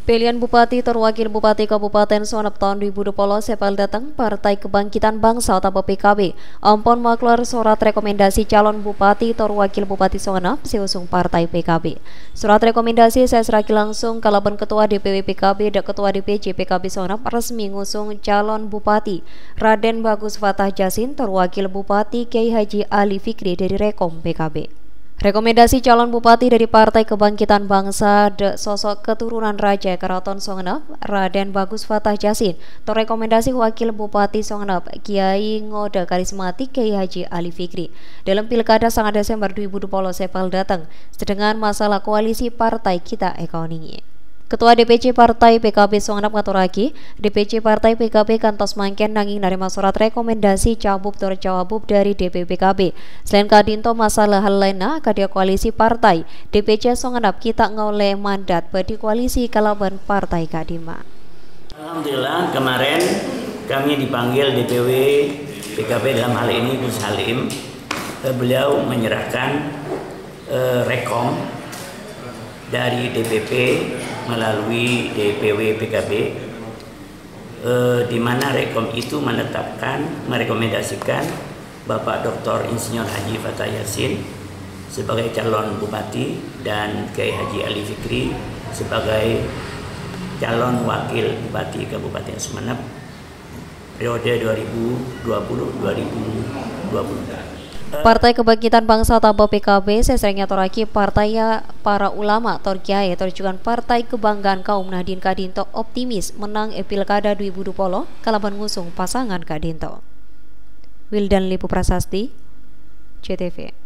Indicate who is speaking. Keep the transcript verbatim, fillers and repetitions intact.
Speaker 1: Pilihan Bupati terwakil Bupati Kabupaten Sumeneb tahun dua ribu dua puluh sepal datang Partai Kebangkitan Bangsa atau P K B. Ampun maklar surat rekomendasi calon Bupati terwakil Bupati Sumeneb diusung Partai P K B. Surat rekomendasi saya serahkan langsung kalaban Ketua D P W P K B dan Ketua D P C P K B Sumeneb resmi ngusung calon Bupati Raden Bagus Fatah Jasin terwakil Bupati Kiai Haji Ali Fikri dari Rekom P K B. Rekomendasi calon bupati dari Partai Kebangkitan Bangsa de sosok keturunan Raja Keraton Sumeneb Raden Bagus Fatah Jasin terrekomendasi wakil Bupati Sumeneb Kiai Ngode Karismatik Kiai Haji Ali Fikri dalam Pilkada sangat Desember dua ribu dua puluh sepal datang sedangkan masalah koalisi partai kita ekonomi. Ketua D P C Partai P K B Sumeneb ngaturake D P C Partai P K B kantos mangken nanging narima surat rekomendasi cabub tur cawabub dari D P P K B. Selain kadinto masalah hal lainnya kadia koalisi partai D P C Sumeneb kita ngoleh mandat bagi koalisi kalaban partai kadima.
Speaker 2: Alhamdulillah kemarin kami dipanggil D P W P K B dalam hal ini Gus Halim. Beliau menyerahkan eh, rekom dari D P P melalui D P W P K B eh, di mana rekom itu menetapkan merekomendasikan Bapak Doktor Insinyur Haji Fatah Jasin sebagai calon bupati dan Kiai Haji Ali Fikri sebagai calon wakil bupati Kabupaten Sumeneb periode dua ribu dua puluh sampai dua ribu dua puluh empat.
Speaker 1: Partai Kebangkitan Bangsa atau P K B seserengnya toraki partai para ulama torkiai terjukan Partai Kebanggaan Kaum Nahdien Kadinto optimis menang Pilkada dua ribu dua puluh kalaban ngusung pasangan Kadinto. Wildan Lipu Prasasti, C T V.